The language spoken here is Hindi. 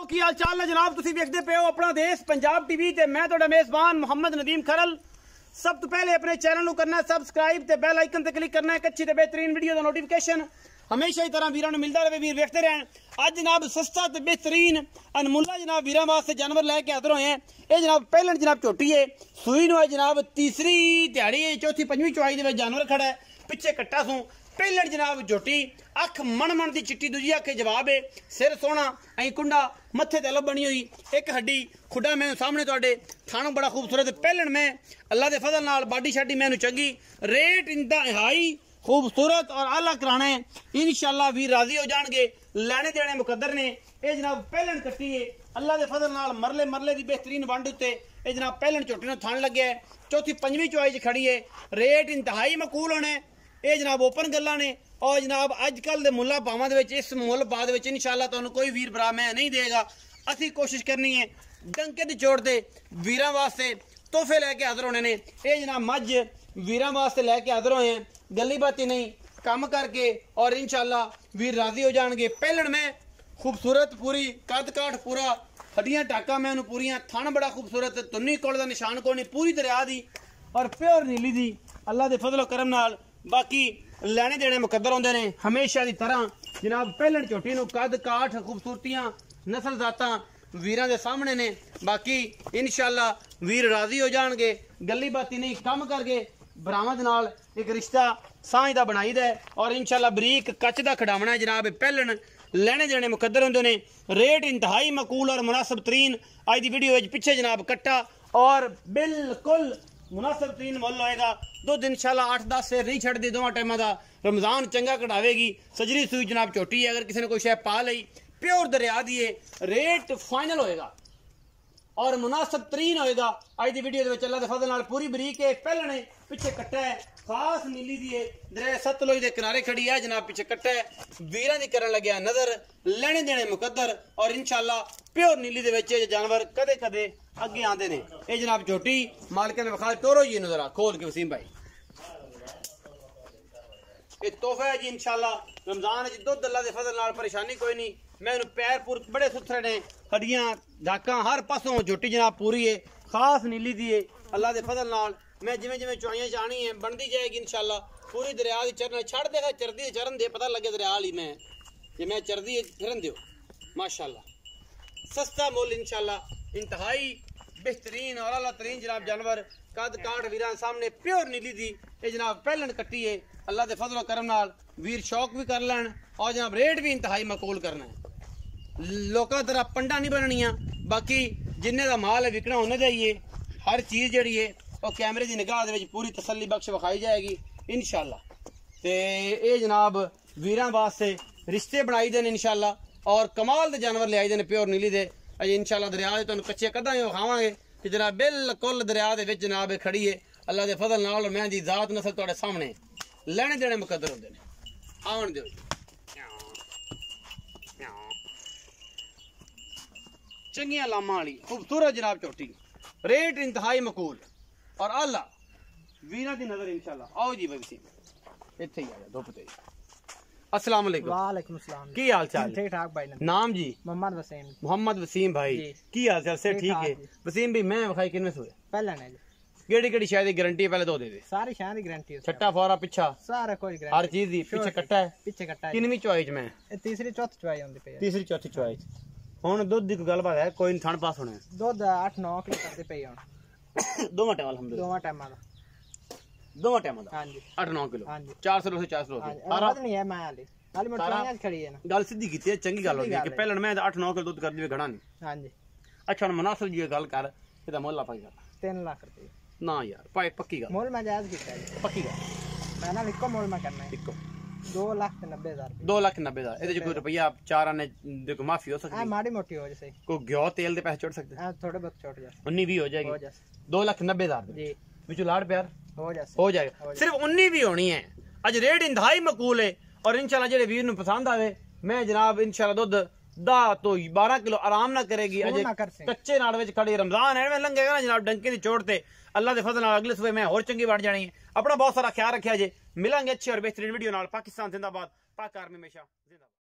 की हाल चाल है जनाब। तुसीं वेखदे पे हो अपना देश पंजाब टीवी ते मैं तुहाडा मेज़बान मोहम्मद नदीम खरल। सब तो पहले अपने चैनल करना है सबसक्राइब ते बेल आइकन ते क्लिक करना है। अच्छी ते बेहतरीन वीडियो का नोटिफिकेशन हमेशा ही तरह वीरों मिलता रहे। वीर वेखते रहन। अज जनाब सस्ता ते बेहतरीन अनमुल्ला जनाब वीरों वास्ते जानवर लैके हाजिर होए हैं। ये जनाब पहले जनाब झोटी है, सूई नु है जनाब तीसरी दिहाड़ी है, चौथी पंजवीं चौहाई दे जानवर खड़ा है। पिछे कट्टा सूं पहले जनाब झोटी अख मन मन की चिट्टी, दूजी अख जवाब है। सिर सोहना अं कुंडा मत्थे ते अलग बनी हुई, एक हड्डी खुडा मैं सामने तुहाडे थानों बड़ा खूबसूरत पहलन में अल्लाह के फजल नाल बाडी शाडी मैनू चंगी रेट इंतहाई खूबसूरत और आला कराना है। इंशाअल्लाह वीर राजी हो जाएंगे। लैने देने मुकद्दर ने। ये जनाब पहलन कट्टी है अल्लाह के फजल नाल मरले मरले की बेहतरीन वंड उत्ते ये जनाब पहलन झोटी ने थान लगे है। चौथी पंजवीं चौहाई खड़ी है। रेट इंतहाई मकूल होने ये जनाब ओपन गल्लां ने। और जनाब अजकल के मुल्ला भावां दे विच इस मुल भाव दे इंशाअल्लाह तुहानूं कोई वीर भरा मैं नहीं देगा। असीं कोशिश करनी है डंके दी चोट दे वीरां वास्ते तोहफे लैके हाजिर होने ने। ये जनाब मझ वीरां वास्ते लैके हाजिर होए हैं। गली बाती नहीं काम करके और इंशाअल्लाह वीर राजी हो जाएंगे। पहलन में खूबसूरत पूरी कद काठ पूरा हड्डियां टाका मैं पूरियां थान बड़ा खूबसूरत तुन्नी कोल दा निशान कोई नहीं पूरी दरिया दी और प्योर नीली दी अल्लाह के फजलो करम नाल। बाकी लैने देने मुकद्दर होंदे ने हमेशा की तरह। जनाब पहलन झोटी नूं कद काठ खूबसूरतियां नस्ल जातां वीरां दे सामने ने। बाकी इंशाअल्लाह वीर राजी हो जाएंगे। गली बाती नहीं कम करके बरामद नाल एक रिश्ता सांझ दा बनाई दा और इंशाअल्लाह बरीक कच दा खड़ावना है। जनाब पहलन लैने देने मुकद्दर होंदे ने। रेट इंतहाई मकूल और मुनासिब तरीन अज दी वीडियो पिछे जनाब कट्टा और बिल्कुल मुनासिब तरीन मुल होएगा। दुध इंशाअल्लाह 8-10 से नहीं छड़दी दोवां टाइमां दा। रमजान चंगा कढ़ावेगी। सजरी सूई जनाब झोटी है। अगर किसी ने कोई शय पा लई प्योर दरिया दी है रेट फाइनल होएगा और मुनासिब तरीन होएगा। अज की वीडियो अल्लाह के फजल नाल पूरी बरीक है। पहलने पिछे कट्टा है खास नीली दी है। दरिया सतलुज के किनारे खड़ी है जनाब। पिछे कट्टा है वीरां दी करन लग्या नजर लेने देने मुकद्दर और इंशाअल्लाह प्योर नीली दे विच जानवर कदे कदे अगे आंदे ने। ये जनाब झोटी मालिक ने विखा टोरो जी नजर आ खोल के वसीम भाई ये तोहफा है जी। इंशाअल्लाह रमजान दुध अल्लाह के फजल नाल परेशानी कोई नहीं। मैं पैर पूर बड़े सुथरे ने हड्डियां धाका हर पासों झोटी जनाब पूरी है खास नीली दी है अल्लाह के फजल नाल। मैं जिमें जिमें चुआइयां चाहनी है बनती जाएगी इंशाअल्लाह। पूरी दरिया की चरन छड़ देगा चरदी चरन दे पता लगे दरिया वाली मैं जे मैं चरदी फिरन दियो माशाअल्लाह। सस्ता मुल इंशाअल्लाह इंतहाई बेहतरीन और अला तरीन जनाब जानवर कद काठ वीरां सामने प्योर नीली दी ये जनाब पहलन कट्टी है अल्लाह के फजल करम नाल। वीर शौक भी कर लैन और जनाब रेट भी इंतहाई मकूल करना है। लोगों तरह पंडा नहीं बननिया। बाकी जिन्ने का माल है विकना उन्हें का ही है। हर चीज़ जी है और कैमरे की निगाह दे पूरी तसल्ली बख्श विखाई जाएगी इंशाअल्लाह। तो ये जनाब वीरां वास्ते रिश्ते बनाई देने इंशाअल्लाह और कमाल के जानवर ले आई देने प्योर नीली दे। अज इंशाअल्लाह दरिया के तुहानूं कच्चे कदा विखावांगे कि जनाब बिल्कुल दरिया के विच जनाब खड़ी है अल्लाह के फजल नाल। मैं दी जात नस्ल तुहाडे सामने लेने देने मुकद्दर होंदे ने। आवन दिओ चंगियां लामा वाली खूबसूरत जनाब झोटी रेट इंतहाई मकूल और आला वीरां दी नजर इंशाअल्लाह। आओ जी भाई इत्थे ही आ जा धुप ते। अस्सलाम वालेकुम। वालेकुम सलाम। की हाल चाल? ठीक ठाक भाई। नाम जी? मोहम्मद वसीम। मोहम्मद वसीम भाई की हाल चाल? से ठीक है वसीम भाई। मैं विखाई किनमें सोए पहले ने केड़ी केड़ी शायद गारंटी पहले दो दे दे। सारी शायद की गारंटी है। छट्टा फोरा पिछा सारा कोई गारंटी हर चीज दी। पीछे कट्टा है पीछे कट्टा है। किनवी चॉइस में तीसरी चौथी चॉइस होंदी पे। तीसरी चौथी चॉइस हुन दुध दी कोई गलबात है कोई थान पास होने दुध 8-9 किलो करदे पे हुन दोवां टाइम अल्हम्दुलिल्लाह दोवां टाइम दा। हां जी 8-9 किलो 400 से 400 सारा नहीं है मैं हाली मोटरियां खड़ी है ना। गल सीधी कीती है चंगी गल होगी कि पहले मैं 8-9 किलो दूध कर दिए घड़ा नहीं। हां जी अच्छा मुनासिब जी गल कर एदा मुल्ल पाई कर 3 लाख रुपए ना यार पाई पक्की गल मुल्ल मैं जायज कीता है पक्की गल। मैं ना इको मुल्ल मैं करना है इको 2,90,000 2,90,000 ਇਹਦੇ ਚ ਕੋਈ ਰੁਪਈਆ ਚਾਰਾਂ ਨੇ ਦੇਖੋ ਮਾਫੀ ਹੋ ਸਕਦੀ है। माड़ी मोटी हो जैसे ਕੋਈ ਘਿਓ ਤੇਲ ਦੇ ਪੈਸੇ ਛੋੜ ਸਕਦੇ थोड़े बहुत छोड़ जा 19 भी हो जाएगी 2,90,000 जी ਵਿੱਚ ਲਾੜ ਪਿਆਰ हो जाएगा सिर्फ 19 भी होनी है। अज रेट इंतहाई मकूल है और इंशाल्लाह जेडे वीर नु पसंद आवे मैं जनाब इंशाल्लाह दुध 10 तो 12 किलो आराम ना करेगी। अज कच्चे नाड़ विच खड़ी रमजान एवें लंघेगा ना जनाब डंके दी चोट ते अल्लाह दे फजल नाल अगले सुबह मैं और चंगी बन जानी है। अपना बहुत सारा ख्याल रखिया जे। मिलांगे अच्छी और बेहतरीन वीडियो नाल। पाकिस्तान जिंदाबाद। पाक आर्मी हमेशा जिंदाबाद।